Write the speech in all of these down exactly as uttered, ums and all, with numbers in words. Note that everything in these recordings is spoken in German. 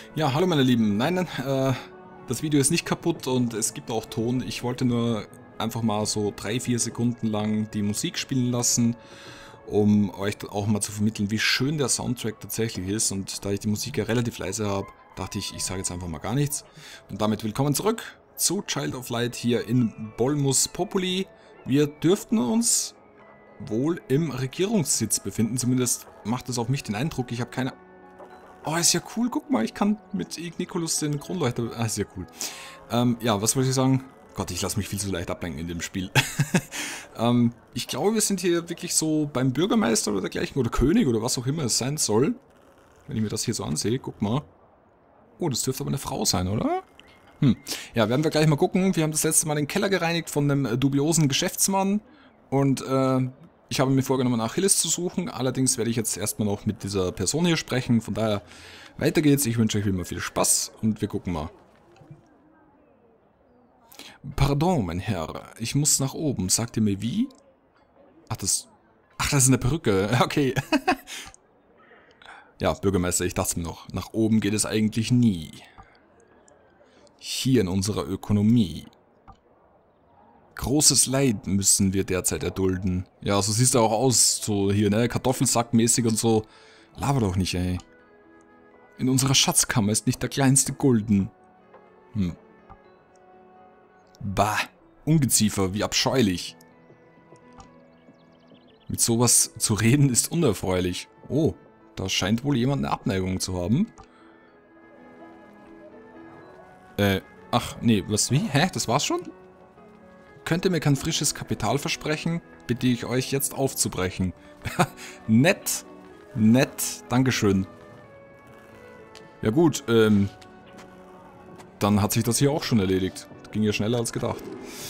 Ja, hallo meine Lieben. Nein, nein, äh, das Video ist nicht kaputt und es gibt auch Ton. Ich wollte nur einfach mal so drei, vier Sekunden lang die Musik spielen lassen, um euch auch mal zu vermitteln, wie schön der Soundtrack tatsächlich ist. Und da ich die Musik ja relativ leise habe, dachte ich, ich sage jetzt einfach mal gar nichts. Und damit willkommen zurück zu Child of Light hier in Bolmus Populi. Wir dürften uns wohl im Regierungssitz befinden, zumindest macht es auf mich den Eindruck. Ich habe keine... Oh, ist ja cool, guck mal, ich kann mit Igniculus den Kronleuchter... Ah, ist ja cool. Ähm, ja, was wollte ich sagen? Gott, ich lasse mich viel zu leicht ablenken in dem Spiel. ähm, ich glaube, wir sind hier wirklich so beim Bürgermeister oder dergleichen, oder König oder was auch immer es sein soll. Wenn ich mir das hier so ansehe, guck mal. Oh, das dürfte aber eine Frau sein, oder? Hm, ja, werden wir gleich mal gucken. Wir haben das letzte Mal den Keller gereinigt von einem dubiosen Geschäftsmann. Und, äh... ich habe mir vorgenommen, Achilles zu suchen, allerdings werde ich jetzt erstmal noch mit dieser Person hier sprechen, von daher weiter geht's, ich wünsche euch wie immer viel Spaß und wir gucken mal. Pardon, mein Herr, ich muss nach oben, sagt ihr mir wie? Ach, das... Ach, das ist eine Perücke, okay. Ja, Bürgermeister, ich dachte mir noch, nach oben geht es eigentlich nie. Hier in unserer Ökonomie. Großes Leid müssen wir derzeit erdulden. Ja, so siehst du auch aus, so hier, ne, Kartoffelsackmäßig und so. Laber doch nicht, ey. In unserer Schatzkammer ist nicht der kleinste Gulden. Hm. Bah, Ungeziefer, wie abscheulich. Mit sowas zu reden ist unerfreulich. Oh, da scheint wohl jemand eine Abneigung zu haben. Äh, ach, nee, was, wie? Hä, das war's schon? Könnt ihr mir kein frisches Kapital versprechen, bitte ich euch jetzt aufzubrechen. Nett, nett, dankeschön. Ja gut, ähm, dann hat sich das hier auch schon erledigt. Das ging ja schneller als gedacht.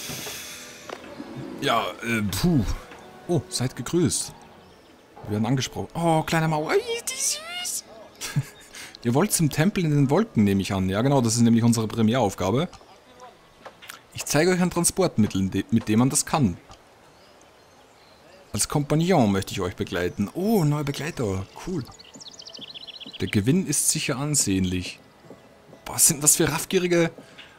Ja, äh, puh. Oh, seid gegrüßt. Wir werden angesprochen. Oh, kleine Mauer, die süß. Ihr wollt zum Tempel in den Wolken, nehme ich an. Ja genau, das ist nämlich unsere Premieraufgabe. Ich zeige euch ein Transportmittel, mit dem man das kann. Als Kompagnon möchte ich euch begleiten. Oh, neuer Begleiter. Cool. Der Gewinn ist sicher ansehnlich. Boah, was sind das für raffgierige...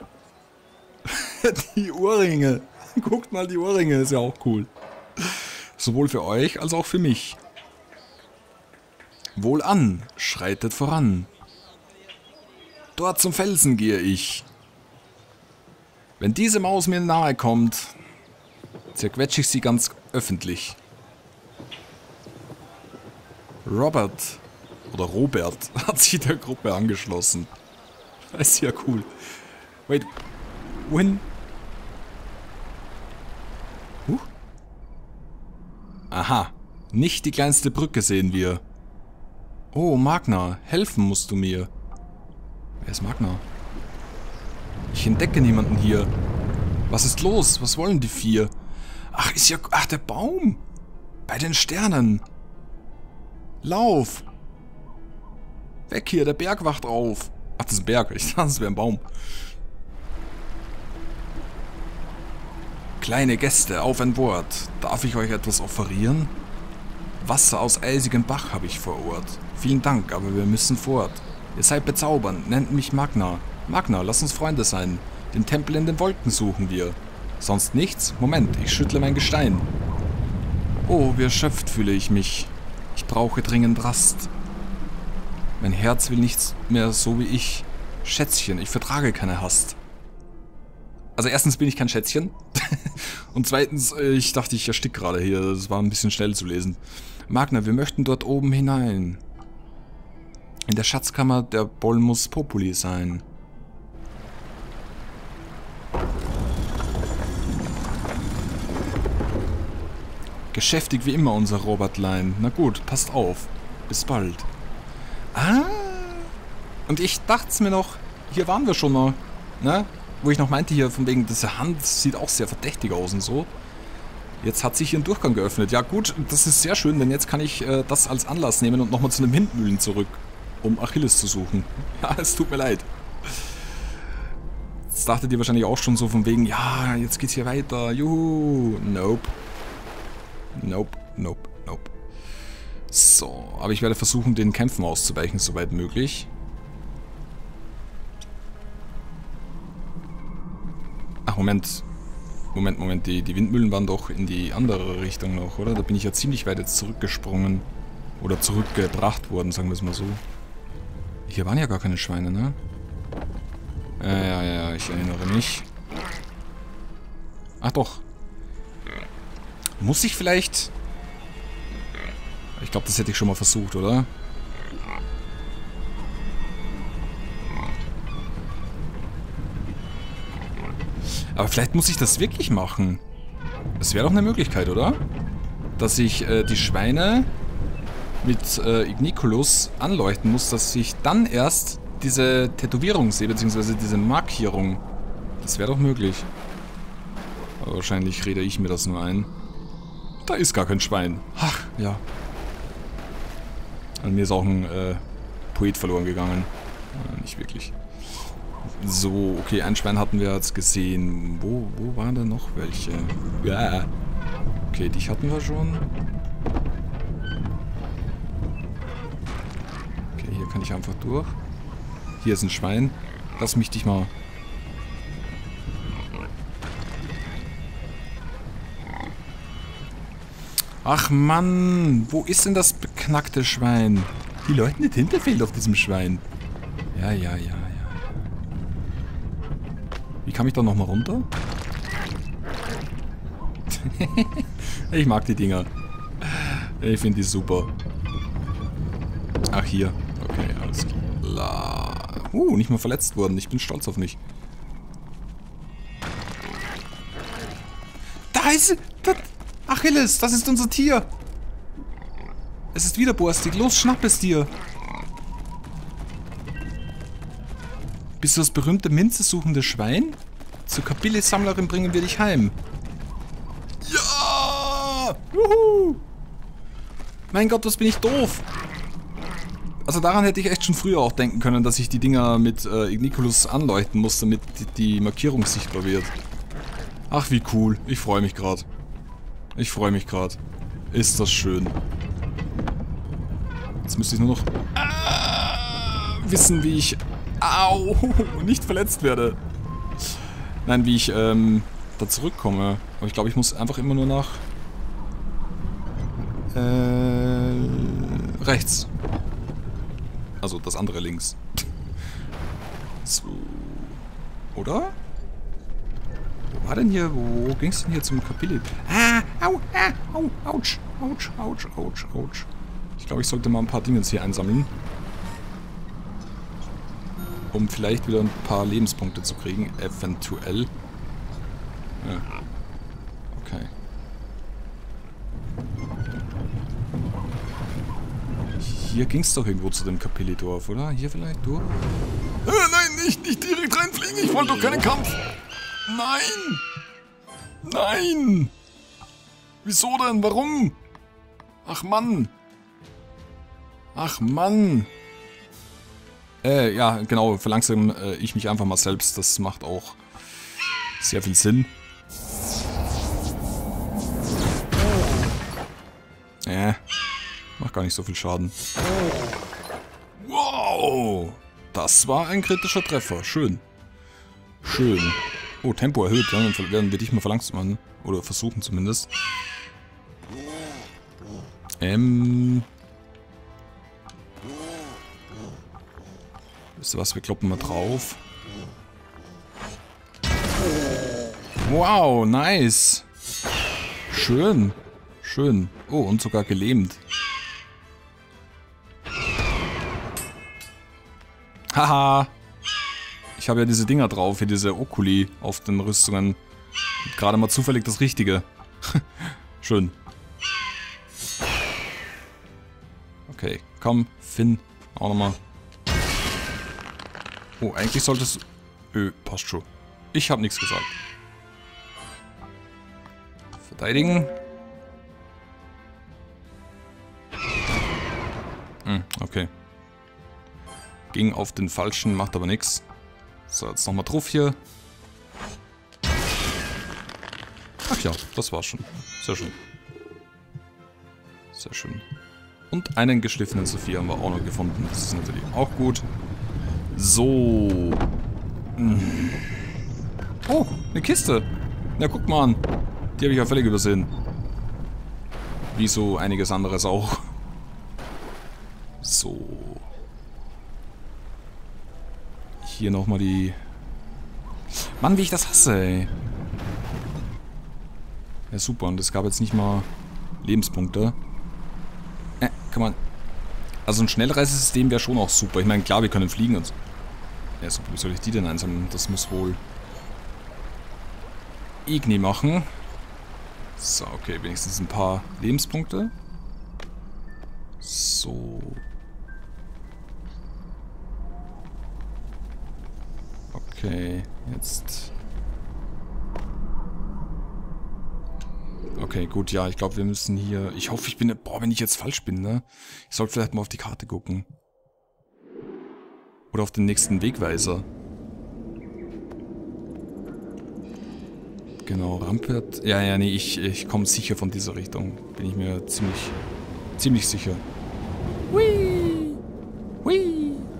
Die Ohrringe. Guckt mal, die Ohrringe. Ist ja auch cool. Sowohl für euch als auch für mich. Wohlan, schreitet voran. Dort zum Felsen gehe ich. Wenn diese Maus mir nahe kommt, zerquetsche ich sie ganz öffentlich. Robert, oder Robert, hat sich der Gruppe angeschlossen. Das ist ja cool. Wait, wohin? Huh? Aha, nicht die kleinste Brücke sehen wir. Oh, Magna, helfen musst du mir. Wer ist Magna? Ich entdecke niemanden hier. Was ist los? Was wollen die vier? Ach, ist ja... Ach, der Baum. Bei den Sternen. Lauf. Weg hier, der Berg wacht auf. Ach, das ist ein Berg. Ich dachte, das wäre ein Baum. Kleine Gäste, auf ein Wort. Darf ich euch etwas offerieren? Wasser aus eisigem Bach habe ich vor Ort. Vielen Dank, aber wir müssen fort. Ihr seid bezaubernd, nennt mich Magna. Magna, lass uns Freunde sein. Den Tempel in den Wolken suchen wir. Sonst nichts? Moment, ich schüttle mein Gestein. Oh, wie erschöpft fühle ich mich. Ich brauche dringend Rast. Mein Herz will nichts mehr so wie ich. Schätzchen, ich vertrage keine Hast. Also erstens bin ich kein Schätzchen. Und zweitens, ich dachte, ich erstick gerade hier. Das war ein bisschen schnell zu lesen. Magna, wir möchten dort oben hinein. In der Schatzkammer der Bolmus Populi sein. Geschäftig wie immer unser Robertlein. Na gut, passt auf. Bis bald. Ah. Und ich dachte mir noch, hier waren wir schon mal. Ne? Wo ich noch meinte hier, von wegen, diese Hand sieht auch sehr verdächtig aus und so. Jetzt hat sich hier ein Durchgang geöffnet. Ja gut, das ist sehr schön, denn jetzt kann ich äh, das als Anlass nehmen und nochmal zu den Windmühlen zurück, um Achilles zu suchen. Ja, es tut mir leid. Jetzt dachtet ihr wahrscheinlich auch schon so von wegen, ja, jetzt geht's hier weiter. Juhu. Nope. Nope, nope, nope. So, aber ich werde versuchen, den Kämpfen auszuweichen, soweit möglich. Moment. Moment, Moment. Die, die Windmühlen waren doch in die andere Richtung noch, oder? Da bin ich ja ziemlich weit jetzt zurückgesprungen. Oder zurückgebracht worden, sagen wir es mal so. Hier waren ja gar keine Schweine, ne? Ja, ja, ja, ich erinnere mich. Ach doch. Muss ich vielleicht... Ich glaube, das hätte ich schon mal versucht, oder? Aber vielleicht muss ich das wirklich machen. Das wäre doch eine Möglichkeit, oder? Dass ich äh, die Schweine mit äh, Igniculus anleuchten muss, dass ich dann erst diese Tätowierung sehe, beziehungsweise diese Markierung. Das wäre doch möglich. Aber wahrscheinlich rede ich mir das nur ein. Da ist gar kein Schwein. Ach, ja. An mir ist auch ein äh, Poet verloren gegangen. Äh, nicht wirklich. So, okay, ein Schwein hatten wir jetzt gesehen. Wo, wo waren denn noch welche? Ja. Okay, dich hatten wir schon. Okay, hier kann ich einfach durch. Hier ist ein Schwein. Lass mich dich mal... Ach Mann, wo ist denn das beknackte Schwein? Die leuchtende Tinte fehlt auf diesem Schwein. Ja, ja, ja, ja. Wie kam ich da nochmal runter? Ich mag die Dinger. Ich finde die super. Ach, hier. Okay, alles klar. Uh, nicht mal verletzt worden. Ich bin stolz auf mich. Da ist... Da, Achilles, das ist unser Tier. Es ist wieder borstig. Los, schnapp es dir. Bist du das berühmte Minze suchende Schwein? Zur Kapille-Sammlerin bringen wir dich heim. Ja! Juhu! Mein Gott, was bin ich doof. Also daran hätte ich echt schon früher auch denken können, dass ich die Dinger mit äh, Igniculus anleuchten muss, damit die, die Markierung sichtbar wird. Ach, wie cool. Ich freue mich gerade. Ich freue mich gerade. Ist das schön. Jetzt müsste ich nur noch äh, wissen, wie ich... Au! Nicht verletzt werde. Nein, wie ich ähm, da zurückkomme. Aber ich glaube, ich muss einfach immer nur nach... Äh, rechts. Also das andere links. So. Oder? Wo war denn hier? Wo ging es denn hier zum Kapille? Ah! Au! Ah! Au! Autsch! Autsch! Autsch! Autsch! Autsch! Ich glaube, ich sollte mal ein paar Dinge hier einsammeln. Um vielleicht wieder ein paar Lebenspunkte zu kriegen. Eventuell. Ja. Okay. Hier ging es doch irgendwo zu dem Kapillidorf, oder? Hier vielleicht durch? Äh, nein, nicht, nicht direkt reinfliegen. Ich wollte doch keinen Kampf. Nein! Nein! Wieso denn? Warum? Ach Mann! Ach Mann! Äh, ja, genau, verlangsam äh, ich mich einfach mal selbst. Das macht auch sehr viel Sinn. Äh, macht gar nicht so viel Schaden. Wow! Das war ein kritischer Treffer. Schön. Schön. Oh, Tempo erhöht, ja, dann werden wir dich mal verlangsamen. Oder versuchen zumindest. Ähm... Wisst ihr was, wir kloppen mal drauf. Wow, nice. Schön. Schön. Oh, und sogar gelähmt. Haha. Ich habe ja diese Dinger drauf, hier diese Oculi auf den Rüstungen. Gerade mal zufällig das Richtige. Schön. Okay, komm, Finn. Auch nochmal. Oh, eigentlich solltest du... Öh, passt schon. Ich habe nichts gesagt. Verteidigen. Hm, okay. Ging auf den falschen, macht aber nichts. So, jetzt nochmal drauf hier. Ach ja, das war's schon. Sehr schön. Sehr schön. Und einen geschliffenen Sophia haben wir auch noch gefunden. Das ist natürlich auch gut. So. Oh, eine Kiste. Na, guck mal an. Die habe ich ja völlig übersehen. Wie so einiges anderes auch. So. Hier nochmal die... Mann, wie ich das hasse, ey. Ja, super. Und es gab jetzt nicht mal Lebenspunkte. Äh, kann man... Also ein Schnellreisesystem wäre schon auch super. Ich meine, klar, wir können fliegen und so. Ja, super. Wie soll ich die denn einsammeln? Das muss wohl... Igni machen. So, okay. Wenigstens ein paar Lebenspunkte. So... Okay, jetzt... Okay, gut, ja, ich glaube, wir müssen hier... Ich hoffe, ich bin... Boah, wenn ich jetzt falsch bin, ne? Ich sollte vielleicht mal auf die Karte gucken. Oder auf den nächsten Wegweiser. Genau, Rampert... Ja, ja, nee, ich, ich komme sicher von dieser Richtung. Bin ich mir ziemlich... Ziemlich sicher. Hui! Hui!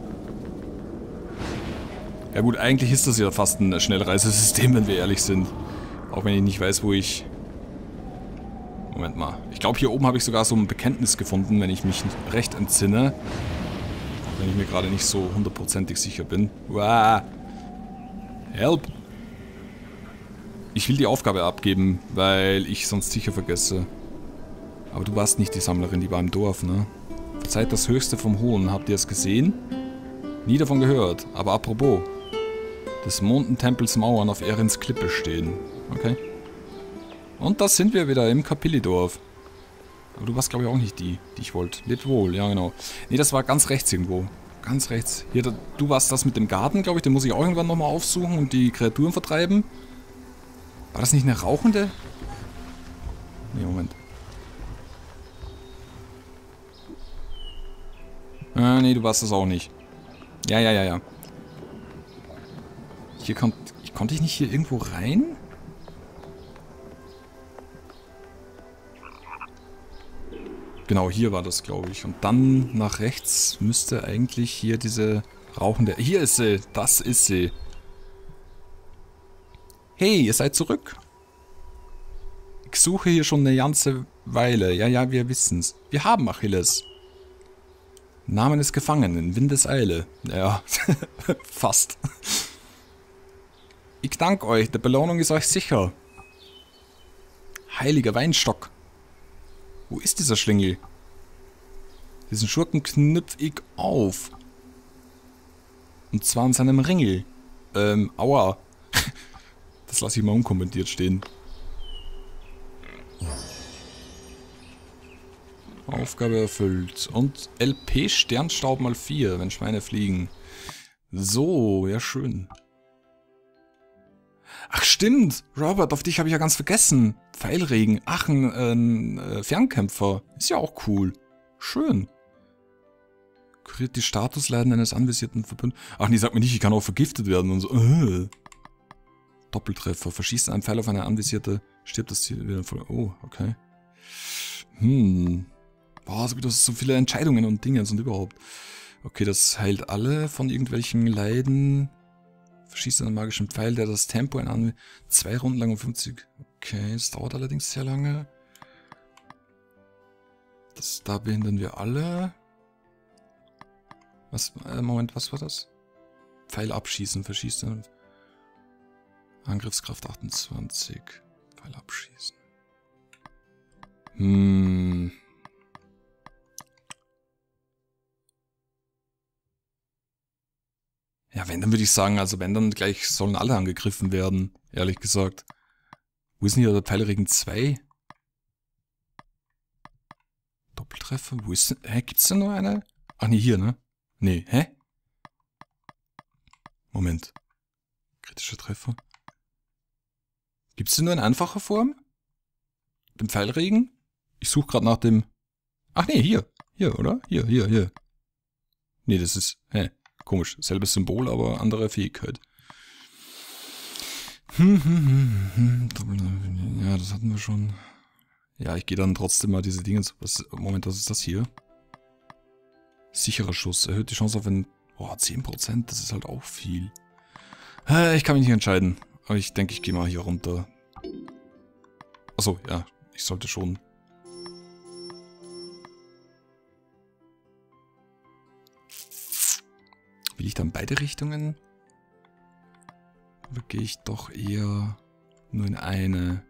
Ja gut, eigentlich ist das ja fast ein Schnellreisesystem, wenn wir ehrlich sind. Auch wenn ich nicht weiß, wo ich... Moment mal. Ich glaube, hier oben habe ich sogar so ein Bekenntnis gefunden, wenn ich mich recht entsinne. Wenn ich mir gerade nicht so hundertprozentig sicher bin. Uah. Help! Ich will die Aufgabe abgeben, weil ich sonst sicher vergesse. Aber du warst nicht die Sammlerin, die war im Dorf, ne? Verzeiht das Höchste vom Hohen. Habt ihr es gesehen? Nie davon gehört. Aber apropos... Des Mondentempels Mauern auf Erins Klippe stehen. Okay. Und da sind wir wieder im Kapillidorf. Aber du warst, glaube ich, auch nicht die, die ich wollte. Lebt wohl, ja genau. Nee, das war ganz rechts irgendwo. Ganz rechts. Hier, da, du warst das mit dem Garten, glaube ich. Den muss ich auch irgendwann nochmal aufsuchen und die Kreaturen vertreiben. War das nicht eine rauchende? Nee, Moment. Ah, nee, du warst das auch nicht. Ja, ja, ja, ja. Hier kommt... Konnte ich nicht hier irgendwo rein? Genau, hier war das, glaube ich. Und dann nach rechts müsste eigentlich hier diese rauchende... Hier ist sie! Das ist sie! Hey, ihr seid zurück! Ich suche hier schon eine ganze Weile. Ja, ja, wir wissen's. Wir haben Achilles. Namen des Gefangenen, Windeseile. Ja, fast. Ich danke euch, die Belohnung ist euch sicher. Heiliger Weinstock. Wo ist dieser Schlingel? Diesen Schurken knüpf ich auf. Und zwar an seinem Ringel. Ähm, aua. Das lasse ich mal unkommentiert stehen. Aufgabe erfüllt. Und L P Sternstaub mal vier, wenn Schweine fliegen. So, ja schön. Ach stimmt, Robert, auf dich habe ich ja ganz vergessen. Pfeilregen, ach, ein äh, Fernkämpfer. Ist ja auch cool. Schön. Kuriert die Statusleiden eines anvisierten Verbündeten. Ach nee, sag mir nicht, ich kann auch vergiftet werden und so. Äh. Doppeltreffer. Verschießt einen Pfeil auf eine anvisierte, stirbt das Ziel wieder voll. Oh, okay. Hm. Boah, es gibt so viele Entscheidungen und Dinge und überhaupt. Okay, das heilt alle von irgendwelchen Leiden. Verschießt einen magischen Pfeil, der das Tempo in an zwei Runden lang um fünfzig. Okay, es dauert allerdings sehr lange. Das, da behindern wir alle. Was, äh, Moment, was war das? Pfeil abschießen, verschießt einen Angriffskraft achtundzwanzig. Pfeil abschießen. Hm. Ja, wenn, dann würde ich sagen, also wenn, dann gleich sollen alle angegriffen werden, ehrlich gesagt. Wo ist denn hier der Pfeilregen zwei? Doppeltreffer? Wo ist denn? Hä, gibt's denn nur eine? Ach nee, hier, ne? Nee, hä? Moment. Kritischer Treffer. Gibt's denn nur in einfacher Form? Den Pfeilregen? Ich suche gerade nach dem... Ach nee, hier. Hier, oder? Hier, hier, hier. Nee, das ist... Hä? Komisch. Selbes Symbol, aber andere Fähigkeit. Hm, hm, hm, hm. Ja, das hatten wir schon. Ja, ich gehe dann trotzdem mal diese Dinge... Was, Moment, was ist das hier? Sicherer Schuss. Erhöht die Chance auf einen... Boah, zehn Prozent. Das ist halt auch viel. Ich kann mich nicht entscheiden. Aber ich denke, ich gehe mal hier runter. Achso, ja, ich sollte schon. Will ich dann beide Richtungen? Oder gehe ich doch eher nur in eine?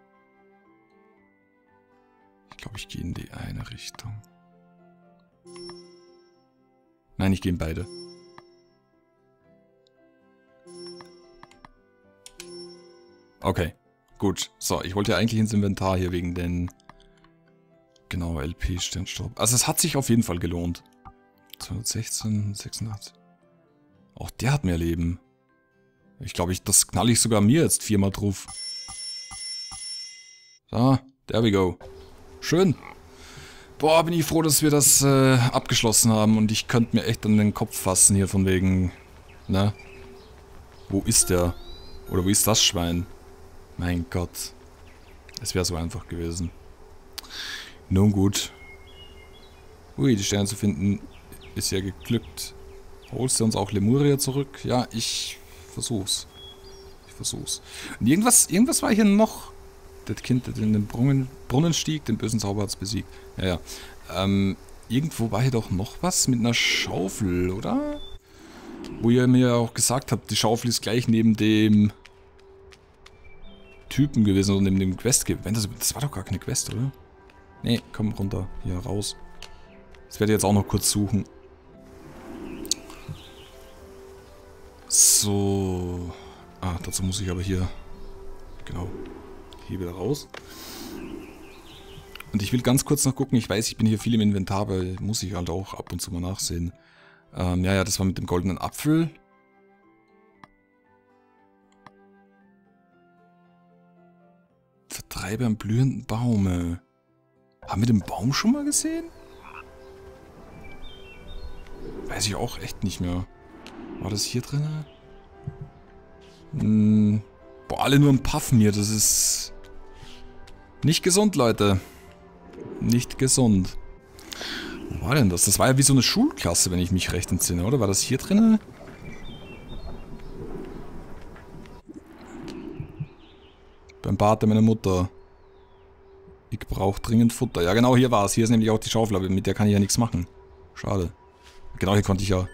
Ich glaube, ich gehe in die eine Richtung. Nein, ich gehe in beide. Okay, gut. So, ich wollte ja eigentlich ins Inventar hier wegen den... Genau, L P-Sternstaub. Also es hat sich auf jeden Fall gelohnt. zweihundertsechzehn, sechsundachtzig. Auch der hat mehr Leben. Ich glaube, ich, das knall ich sogar mir jetzt viermal drauf. So, there we go. Schön. Boah, bin ich froh, dass wir das äh, abgeschlossen haben. Und ich könnte mir echt an den Kopf fassen hier von wegen... Ne? Wo ist der? Oder wo ist das Schwein? Mein Gott. Es wäre so einfach gewesen. Nun gut. Ui, die Sterne zu finden ist ja geglückt. Holst du uns auch Lemuria zurück? Ja, ich versuch's. Ich versuch's. Und irgendwas, irgendwas war hier noch. Das Kind, das in den Brunnen, Brunnen stieg, den bösen Zauber hat's besiegt. Ja, ja. Ähm, irgendwo war hier doch noch was mit einer Schaufel, oder? Wo ihr mir auch gesagt habt, die Schaufel ist gleich neben dem Typen gewesen oder neben dem Quest. Das, das war doch gar keine Quest, oder? Nee, komm runter. Hier raus. Das werde ich jetzt auch noch kurz suchen. So. Ah, dazu muss ich aber hier... Genau. Hier wieder raus. Und ich will ganz kurz noch gucken. Ich weiß, ich bin hier viel im Inventar, aber muss ich halt auch ab und zu mal nachsehen. Ähm, ja, ja, das war mit dem goldenen Apfel. Vertreibe am blühenden Baume. Haben wir den Baum schon mal gesehen? Weiß ich auch echt nicht mehr. War das hier drin? Hm, boah, alle nur ein Puffen hier. Das ist nicht gesund, Leute. Nicht gesund. Wo war denn das? Das war ja wie so eine Schulklasse, wenn ich mich recht entsinne, oder? War das hier drin? Beim Bad meiner Mutter. Ich brauche dringend Futter. Ja, genau, hier war es. Hier ist nämlich auch die Schaufel, aber mit der kann ich ja nichts machen. Schade. Genau, hier konnte ich ja...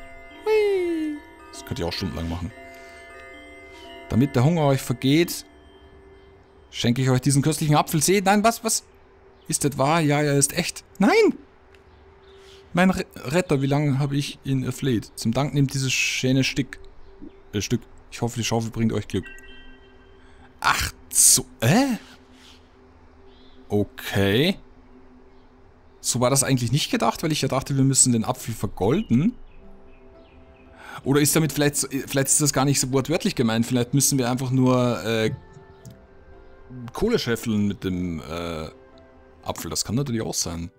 Das könnte ich auch stundenlang machen. Damit der Hunger euch vergeht, schenke ich euch diesen köstlichen Apfel. Seht, nein, was, was? Ist das wahr? Ja, er ist echt. Nein! Mein Re Retter, wie lange habe ich ihn erfleht? Zum Dank nimmt dieses schöne Stück. Äh, Stück. Ich hoffe, die Schaufel bringt euch Glück. Ach, so. Äh? Okay. So war das eigentlich nicht gedacht, weil ich ja dachte, wir müssen den Apfel vergolden. Oder ist damit vielleicht, vielleicht ist das gar nicht so wortwörtlich gemeint. Vielleicht müssen wir einfach nur äh, Kohle scheffeln mit dem äh, Apfel. Das kann natürlich auch sein.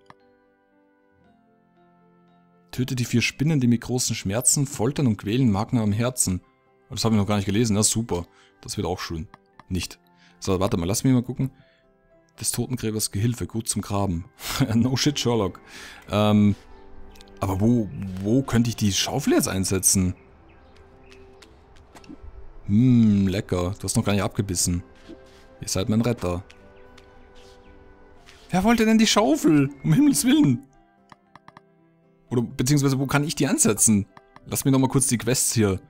Töte die vier Spinnen, die mit großen Schmerzen foltern und quälen Magna am Herzen. Das habe ich noch gar nicht gelesen. Ja, super. Das wird auch schön. Nicht. So, warte mal, lass mich mal gucken. Des Totengräbers Gehilfe, gut zum Graben. No shit, Sherlock. Ähm, aber wo, wo könnte ich die Schaufel jetzt einsetzen? Hm, lecker. Du hast noch gar nicht abgebissen. Ihr seid mein Retter. Wer wollte denn die Schaufel? Um Himmels Willen. Oder beziehungsweise, wo kann ich die einsetzen? Lass mir noch mal kurz die Quests hier.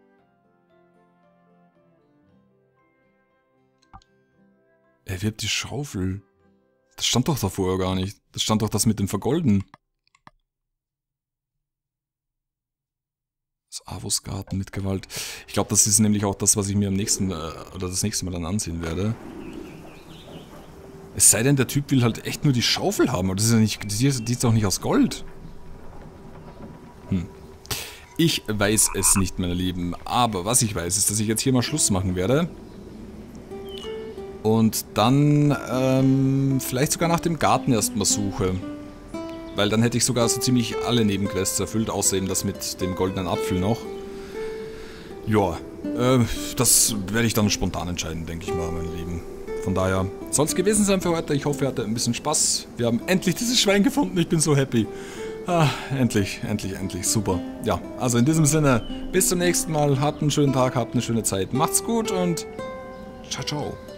Erwirbt die Schaufel. Das stand doch da vorher gar nicht. Das stand doch das mit dem Vergolden. Das Avos-Garten mit Gewalt. Ich glaube, das ist nämlich auch das, was ich mir am nächsten, äh, oder das nächste Mal dann ansehen werde. Es sei denn, der Typ will halt echt nur die Schaufel haben. Aber das ist ja nicht, die ist, die ist doch nicht aus Gold. Hm. Ich weiß es nicht, meine Lieben. Aber was ich weiß, ist, dass ich jetzt hier mal Schluss machen werde. Und dann ähm, vielleicht sogar nach dem Garten erstmal suche. Weil dann hätte ich sogar so ziemlich alle Nebenquests erfüllt, außer eben das mit dem goldenen Apfel noch. Ja, äh, das werde ich dann spontan entscheiden, denke ich mal, meine Lieben. Von daher soll es gewesen sein für heute. Ich hoffe, ihr hattet ein bisschen Spaß. Wir haben endlich dieses Schwein gefunden. Ich bin so happy. Ah, endlich, endlich, endlich. Super. Ja, also in diesem Sinne, bis zum nächsten Mal. Habt einen schönen Tag, habt eine schöne Zeit. Macht's gut und ciao, ciao.